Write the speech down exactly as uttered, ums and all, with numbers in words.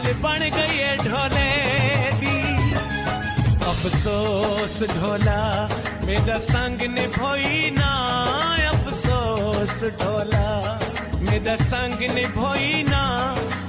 दिल बन गई है ढोले दी। अफसोस ढोला मेरा संग निभोई ना, अफसोस ढोला मेरा संग निभोई ना।